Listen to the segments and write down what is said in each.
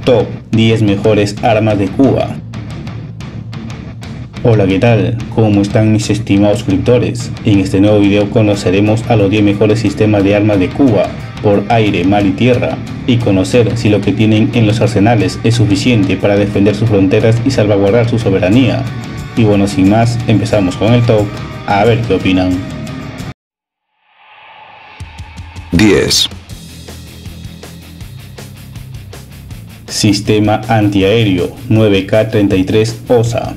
Top 10 mejores armas de Cuba. Hola, ¿qué tal? ¿Cómo están mis estimados suscriptores? En este nuevo video conoceremos a los 10 mejores sistemas de armas de Cuba por aire, mar y tierra, y conocer si lo que tienen en los arsenales es suficiente para defender sus fronteras y salvaguardar su soberanía. Y bueno, sin más, empezamos con el top, a ver qué opinan. 10. Sistema antiaéreo 9K33 OSA.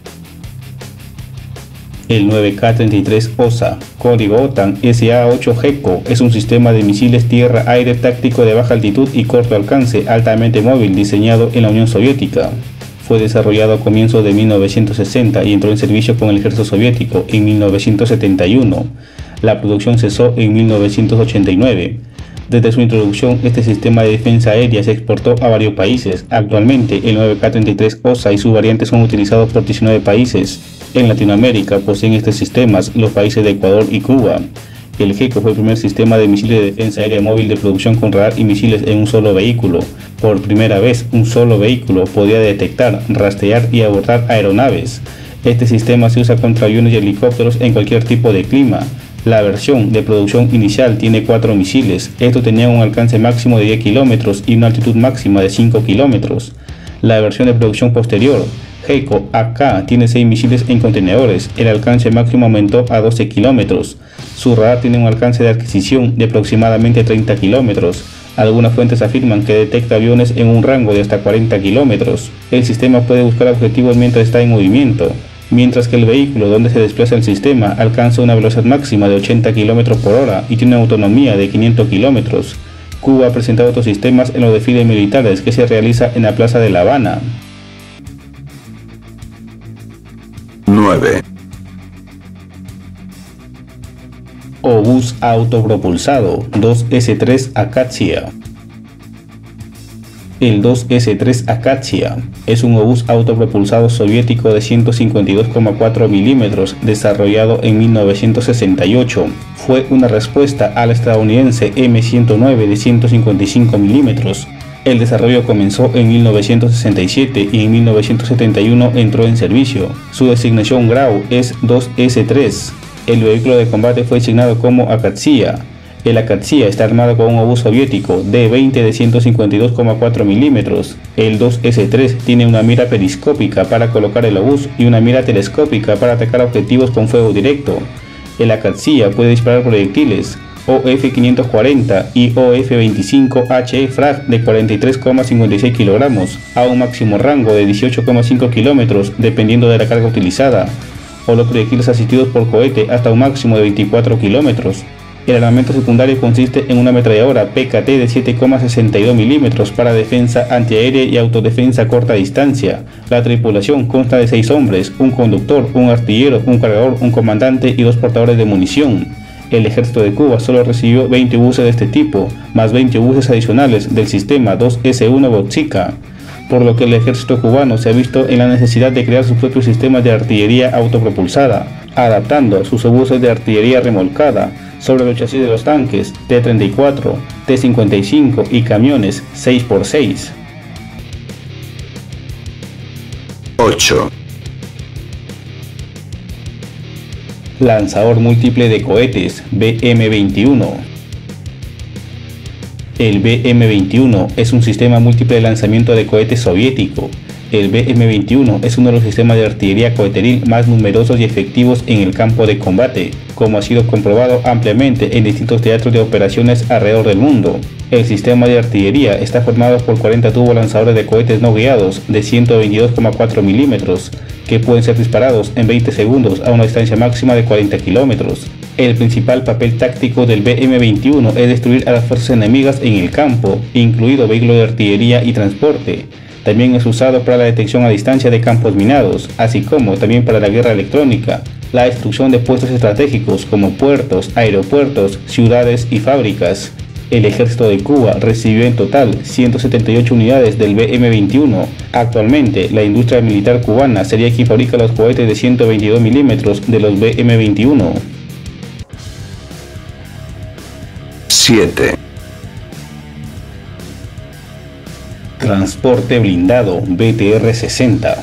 El 9K33 OSA, código OTAN SA-8 GECO, es un sistema de misiles tierra-aire táctico de baja altitud y corto alcance, altamente móvil, diseñado en la Unión Soviética. Fue desarrollado a comienzos de 1960 y entró en servicio con el ejército soviético en 1971. La producción cesó en 1989. Desde su introducción, este sistema de defensa aérea se exportó a varios países. Actualmente, el 9K33 OSA y sus variantes son utilizados por 19 países. En Latinoamérica poseen estos sistemas los países de Ecuador y Cuba. El GECO fue el primer sistema de misiles de defensa aérea móvil de producción con radar y misiles en un solo vehículo. Por primera vez, un solo vehículo podía detectar, rastrear y abordar aeronaves. Este sistema se usa contra aviones y helicópteros en cualquier tipo de clima. La versión de producción inicial tiene 4 misiles. Estos tenían un alcance máximo de 10 kilómetros y una altitud máxima de 5 kilómetros. La versión de producción posterior, GECO AK, tiene 6 misiles en contenedores. El alcance máximo aumentó a 12 kilómetros. Su radar tiene un alcance de adquisición de aproximadamente 30 kilómetros. Algunas fuentes afirman que detecta aviones en un rango de hasta 40 kilómetros. El sistema puede buscar objetivos mientras está en movimiento, mientras que el vehículo donde se desplaza el sistema alcanza una velocidad máxima de 80 km por hora y tiene una autonomía de 500 kilómetros. Cuba ha presentado estos sistemas en los desfiles militares que se realiza en la Plaza de La Habana. 9. Obús autopropulsado 2S3 Akatsiya. El 2S3 Akatsiya es un obús autopropulsado soviético de 152,4 milímetros desarrollado en 1968. Fue una respuesta al estadounidense M109 de 155 milímetros. El desarrollo comenzó en 1967 y en 1971 entró en servicio. Su designación Grau es 2S3. El vehículo de combate fue designado como Akatsiya. El Akatsiya está armado con un obús soviético D-20 de 152,4 milímetros. El 2S3 tiene una mira periscópica para colocar el obús y una mira telescópica para atacar objetivos con fuego directo. El Akatsiya puede disparar proyectiles OF-540 y OF-25HE Frag de 43,56 kilogramos a un máximo rango de 18,5 kilómetros dependiendo de la carga utilizada, o los proyectiles asistidos por cohete hasta un máximo de 24 kilómetros. El armamento secundario consiste en una ametralladora PKT de 7,62 milímetros para defensa antiaérea y autodefensa a corta distancia. La tripulación consta de 6 hombres, un conductor, un artillero, un cargador, un comandante y 2 portadores de munición. El ejército de Cuba solo recibió 20 buses de este tipo, más 20 buses adicionales del sistema 2S1 Boxica, por lo que el ejército cubano se ha visto en la necesidad de crear sus propios sistemas de artillería autopropulsada, adaptando sus obuses de artillería remolcada sobre los chasis de los tanques T-34, T-55 y camiones 6x6. 8. Lanzador múltiple de cohetes BM-21. El BM-21 es un sistema múltiple de lanzamiento de cohetes soviético. El BM-21 es uno de los sistemas de artillería coheteril más numerosos y efectivos en el campo de combate, como ha sido comprobado ampliamente en distintos teatros de operaciones alrededor del mundo. El sistema de artillería está formado por 40 tubos lanzadores de cohetes no guiados de 122,4 milímetros, que pueden ser disparados en 20 segundos a una distancia máxima de 40 kilómetros. El principal papel táctico del BM-21 es destruir a las fuerzas enemigas en el campo, incluido vehículos de artillería y transporte. También es usado para la detección a distancia de campos minados, así como también para la guerra electrónica, la destrucción de puestos estratégicos como puertos, aeropuertos, ciudades y fábricas. El ejército de Cuba recibió en total 178 unidades del BM-21. Actualmente, la industria militar cubana sería quien fabrica los cohetes de 122 milímetros de los BM-21. 7. Transporte blindado BTR-60.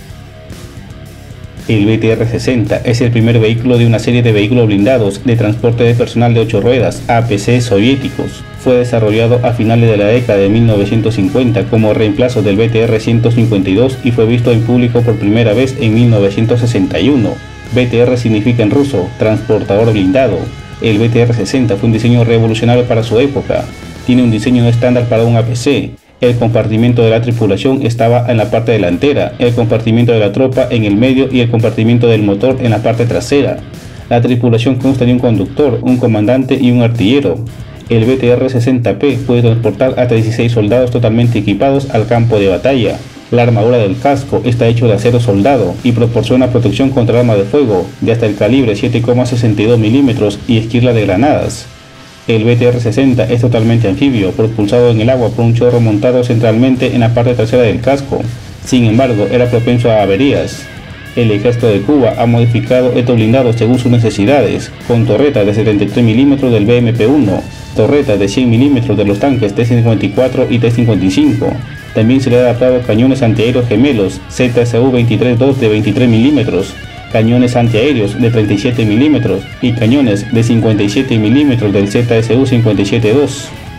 El BTR-60 es el primer vehículo de una serie de vehículos blindados de transporte de personal de 8 ruedas APC soviéticos. Fue desarrollado a finales de la década de 1950 como reemplazo del BTR-152 y fue visto en público por primera vez en 1961. BTR significa en ruso transportador blindado. El BTR-60 fue un diseño revolucionario para su época. Tiene un diseño no estándar para un APC. El compartimiento de la tripulación estaba en la parte delantera, el compartimiento de la tropa en el medio y el compartimento del motor en la parte trasera. La tripulación consta de un conductor, un comandante y un artillero. El BTR-60P puede transportar hasta 16 soldados totalmente equipados al campo de batalla. La armadura del casco está hecho de acero soldado y proporciona protección contra arma de fuego de hasta el calibre 7,62 milímetros y esquirla de granadas. El BTR-60 es totalmente anfibio, propulsado en el agua por un chorro montado centralmente en la parte trasera del casco. Sin embargo, era propenso a averías. El ejército de Cuba ha modificado estos blindados según sus necesidades, con torretas de 73 milímetros del BMP-1, torretas de 100 milímetros de los tanques T-54 y T-55. También se le ha adaptado cañones antiaéreos gemelos ZSU-23-2 de 23 milímetros, cañones antiaéreos de 37 milímetros y cañones de 57 milímetros del ZSU-57-2.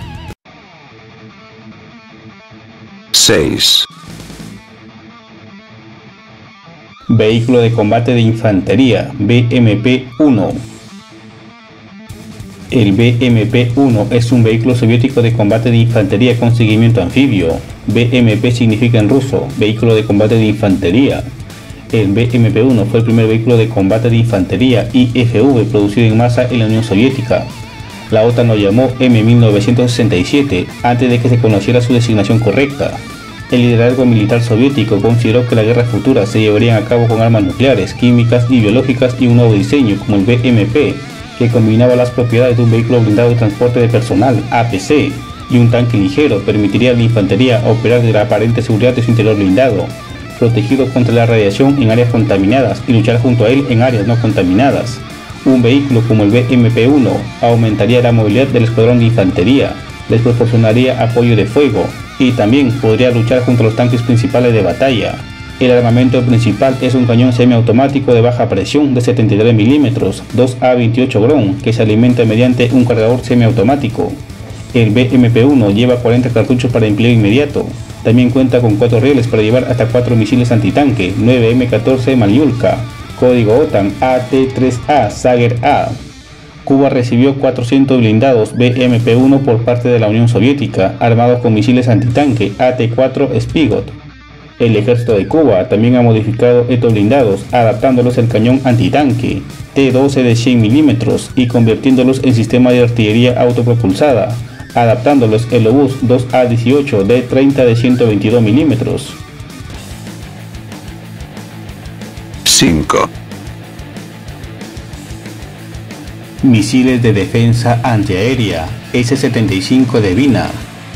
6. Vehículo de combate de infantería BMP-1. El BMP-1 es un vehículo soviético de combate de infantería con seguimiento anfibio. BMP significa en ruso vehículo de combate de infantería. El BMP-1 fue el primer vehículo de combate de infantería IFV producido en masa en la Unión Soviética. La OTAN lo llamó M1967 antes de que se conociera su designación correcta. El liderazgo militar soviético consideró que las guerras futuras se llevarían a cabo con armas nucleares, químicas y biológicas y un nuevo diseño como el BMP, que combinaba las propiedades de un vehículo blindado de transporte de personal APC y un tanque ligero permitiría a la infantería operar de la aparente seguridad de su interior blindado, protegido contra la radiación en áreas contaminadas y luchar junto a él en áreas no contaminadas. Un vehículo como el BMP-1 aumentaría la movilidad del escuadrón de infantería, les proporcionaría apoyo de fuego y también podría luchar junto a los tanques principales de batalla. El armamento principal es un cañón semiautomático de baja presión de 73 milímetros, 2A28 Grom, que se alimenta mediante un cargador semiautomático. El BMP-1 lleva 40 cartuchos para empleo inmediato. También cuenta con 4 rieles para llevar hasta 4 misiles antitanque 9M14 Maliulka, código OTAN AT-3A Sager A. Cuba recibió 400 blindados BMP-1 por parte de la Unión Soviética, armados con misiles antitanque AT-4 Spigot. El ejército de Cuba también ha modificado estos blindados, adaptándolos al cañón antitanque T-12 de 100 milímetros y convirtiéndolos en sistema de artillería autopropulsada, adaptándolos el obús 2A18 de 30 de 122 milímetros. 5. Misiles de defensa antiaérea S-75 de Vina.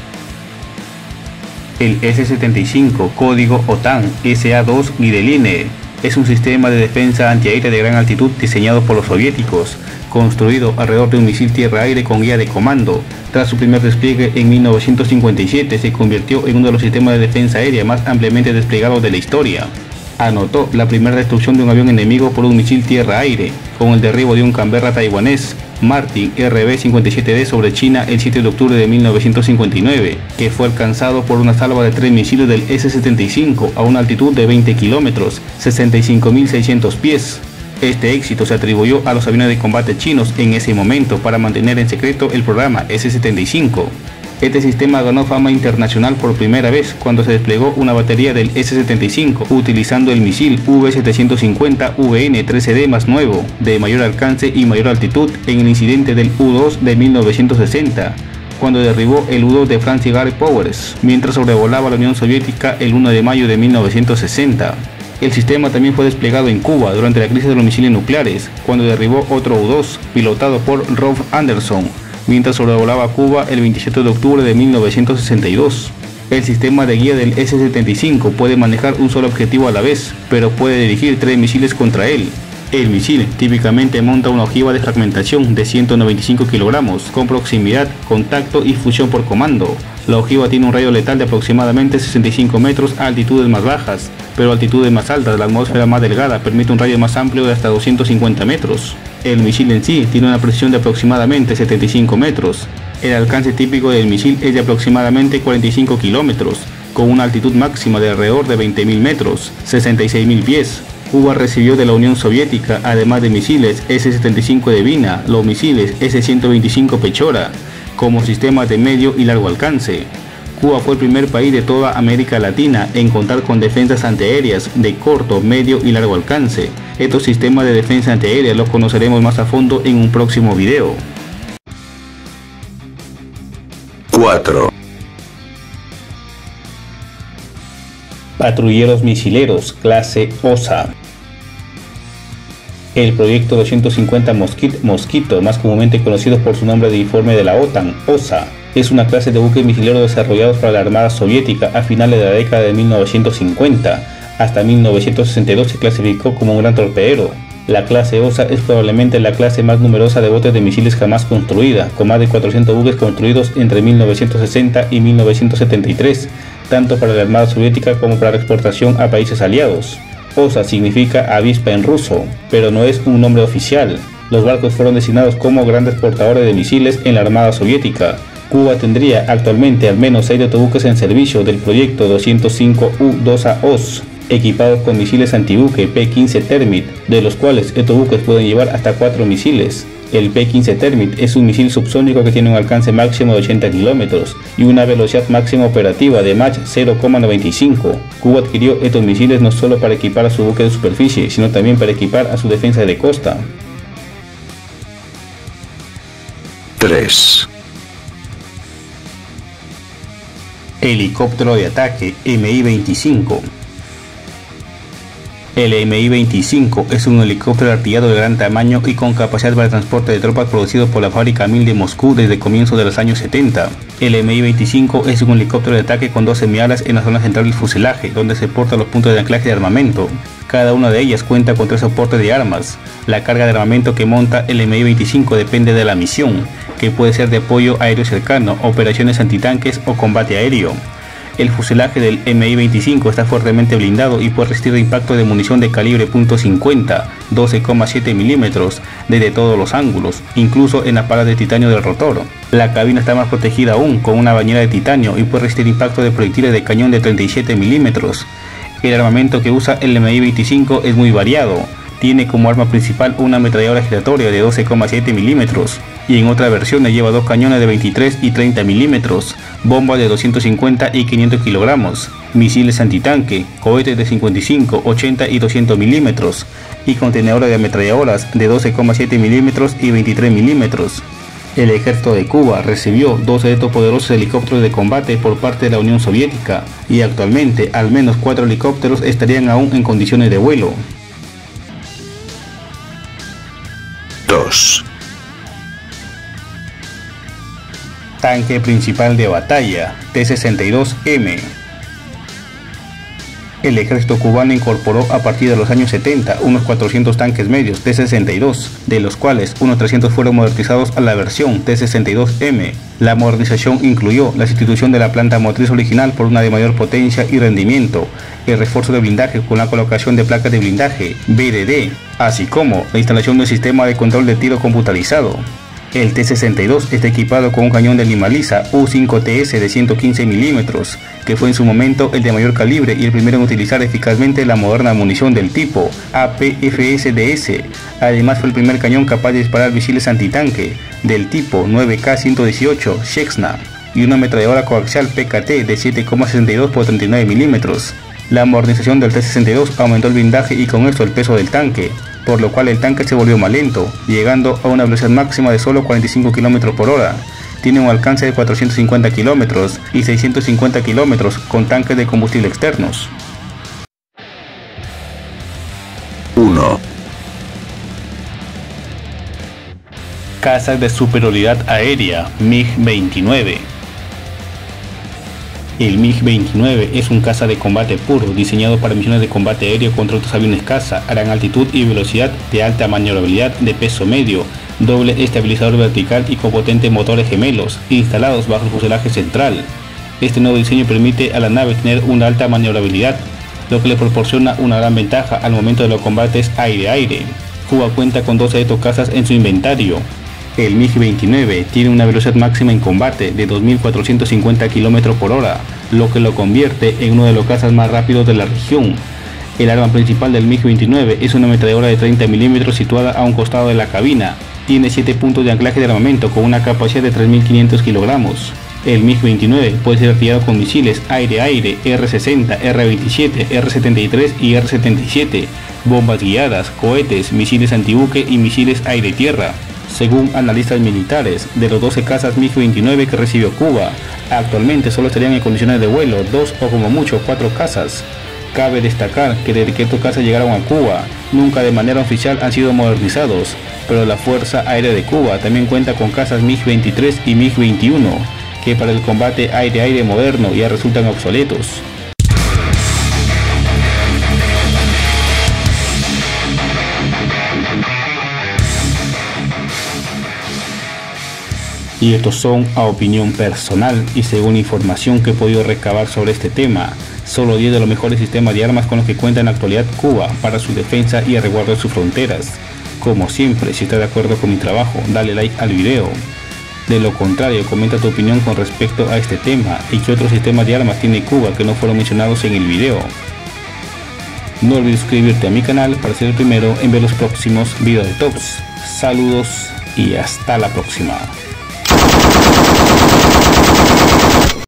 El S-75, código OTAN SA-2 Nideline, es un sistema de defensa antiaérea de gran altitud diseñado por los soviéticos, construido alrededor de un misil tierra-aire con guía de comando. Tras su primer despliegue en 1957, se convirtió en uno de los sistemas de defensa aérea más ampliamente desplegados de la historia. Anotó la primera destrucción de un avión enemigo por un misil tierra-aire, con el derribo de un Canberra taiwanés Martin RB-57D sobre China el 7 de octubre de 1959, que fue alcanzado por una salva de 3 misiles del S-75 a una altitud de 20 kilómetros, 65.600 pies. Este éxito se atribuyó a los aviones de combate chinos en ese momento para mantener en secreto el programa S-75. Este sistema ganó fama internacional por primera vez cuando se desplegó una batería del S-75 utilizando el misil V-750 VN-13D más nuevo, de mayor alcance y mayor altitud en el incidente del U-2 de 1960, cuando derribó el U-2 de Francis Gary Powers, mientras sobrevolaba la Unión Soviética el 1 de mayo de 1960. El sistema también fue desplegado en Cuba durante la crisis de los misiles nucleares, cuando derribó otro U-2, pilotado por Rolf Anderson, mientras sobrevolaba Cuba el 27 de octubre de 1962. El sistema de guía del S-75 puede manejar un solo objetivo a la vez, pero puede dirigir 3 misiles contra él. El misil típicamente monta una ojiva de fragmentación de 195 kilogramos, con proximidad, contacto y fusión por comando. La ojiva tiene un rayo letal de aproximadamente 65 metros a altitudes más bajas, pero a altitudes más altas la atmósfera más delgada permite un rayo más amplio de hasta 250 metros. El misil en sí tiene una precisión de aproximadamente 75 metros. El alcance típico del misil es de aproximadamente 45 kilómetros, con una altitud máxima de alrededor de 20.000 metros, 66.000 pies. Cuba recibió de la Unión Soviética, además de misiles S-75 de Vina, los misiles S-125 Pechora, como sistemas de medio y largo alcance. Cuba fue el primer país de toda América Latina en contar con defensas antiaéreas de corto, medio y largo alcance. Estos sistemas de defensa antiaérea los conoceremos más a fondo en un próximo video. 4. Patrulleros misileros clase OSA. El proyecto 250 Mosquito, más comúnmente conocido por su nombre de informe de la OTAN, OSA, es una clase de buques misileros desarrollados para la Armada Soviética a finales de la década de 1950. Hasta 1962 se clasificó como un gran torpedero. La clase OSA es probablemente la clase más numerosa de botes de misiles jamás construida, con más de 400 buques construidos entre 1960 y 1973, tanto para la Armada Soviética como para la exportación a países aliados. OSA significa avispa en ruso, pero no es un nombre oficial. Los barcos fueron designados como grandes portadores de misiles en la Armada Soviética. Cuba tendría actualmente al menos 6 autobuques en servicio del proyecto 205U-2A-OS, equipados con misiles antibuque P-15 Termit, de los cuales estos buques pueden llevar hasta 4 misiles. El P-15 Termit es un misil subsónico que tiene un alcance máximo de 80 kilómetros y una velocidad máxima operativa de Mach 0,95. Cuba adquirió estos misiles no solo para equipar a su buque de superficie, sino también para equipar a su defensa de costa. 3. Helicóptero de ataque Mi-25. El Mi-25 es un helicóptero artillado de gran tamaño y con capacidad para transporte de tropas producido por la fábrica Mil de Moscú desde comienzos de los años 70. El Mi-25 es un helicóptero de ataque con 2 semialas en la zona central del fuselaje, donde se portan los puntos de anclaje de armamento. Cada una de ellas cuenta con 3 soportes de armas. La carga de armamento que monta el Mi-25 depende de la misión, que puede ser de apoyo aéreo cercano, operaciones antitanques o combate aéreo. El fuselaje del Mi-25 está fuertemente blindado y puede resistir impacto de munición de calibre .50, 12,7 milímetros desde todos los ángulos, incluso en las palas de titanio del rotor. La cabina está más protegida aún, con una bañera de titanio, y puede resistir impacto de proyectiles de cañón de 37 milímetros. El armamento que usa el Mi-25 es muy variado. Tiene como arma principal una ametralladora giratoria de 12,7 milímetros y en otras versiones lleva 2 cañones de 23 y 30 milímetros, bombas de 250 y 500 kilogramos, misiles antitanque, cohetes de 55, 80 y 200 milímetros y contenedores de ametralladoras de 12,7 milímetros y 23 milímetros. El ejército de Cuba recibió 12 de estos poderosos helicópteros de combate por parte de la Unión Soviética y actualmente al menos 4 helicópteros estarían aún en condiciones de vuelo. 2. Tanque principal de batalla, T-62M. El ejército cubano incorporó a partir de los años 70 unos 400 tanques medios T-62, de los cuales unos 300 fueron modernizados a la versión T-62M. La modernización incluyó la sustitución de la planta motriz original por una de mayor potencia y rendimiento, el refuerzo de blindaje con la colocación de placas de blindaje BDD, así como la instalación de un sistema de control de tiro computarizado. El T-62 está equipado con un cañón de Limaliza U-5TS de 115 milímetros, que fue en su momento el de mayor calibre y el primero en utilizar eficazmente la moderna munición del tipo APFSDS. Además fue el primer cañón capaz de disparar misiles antitanque del tipo 9K118 Shechna y una ametralladora coaxial PKT de 7,62 por 39 milímetros. La modernización del T-62 aumentó el blindaje y con esto el peso del tanque, por lo cual el tanque se volvió más lento, llegando a una velocidad máxima de solo 45 km por hora. Tiene un alcance de 450 km y 650 km con tanques de combustible externos. 1. Cazas de superioridad aérea MiG-29. El MiG-29 es un caza de combate puro, diseñado para misiones de combate aéreo contra otros aviones caza a gran altitud y velocidad, de alta maniobrabilidad, de peso medio, doble estabilizador vertical y con potentes motores gemelos, instalados bajo el fuselaje central. Este nuevo diseño permite a la nave tener una alta maniobrabilidad, lo que le proporciona una gran ventaja al momento de los combates aire-aire. Cuba cuenta con 12 de estos cazas en su inventario. El MiG-29 tiene una velocidad máxima en combate de 2.450 km por hora, lo que lo convierte en uno de los cazas más rápidos de la región. El arma principal del MiG-29 es una ametralladora de 30 mm situada a un costado de la cabina. Tiene 7 puntos de anclaje de armamento con una capacidad de 3.500 kg. El MiG-29 puede ser artillado con misiles aire-aire R-60, R-27, R-73 y R-77, bombas guiadas, cohetes, misiles antibuque y misiles aire-tierra. Según analistas militares, de los 12 cazas MiG-29 que recibió Cuba, actualmente solo estarían en condiciones de vuelo 2 o como mucho 4 cazas. Cabe destacar que desde que estos cazas llegaron a Cuba, nunca de manera oficial han sido modernizados, pero la Fuerza Aérea de Cuba también cuenta con cazas MiG-23 y MiG-21, que para el combate aire-aire moderno ya resultan obsoletos. Y estos son a opinión personal y según información que he podido recabar sobre este tema, solo 10 de los mejores sistemas de armas con los que cuenta en la actualidad Cuba para su defensa y el resguardo de sus fronteras. Como siempre, si estás de acuerdo con mi trabajo, dale like al video. De lo contrario, comenta tu opinión con respecto a este tema y qué otros sistemas de armas tiene Cuba que no fueron mencionados en el video. No olvides suscribirte a mi canal para ser el primero en ver los próximos videos de tops. Saludos y hasta la próxima.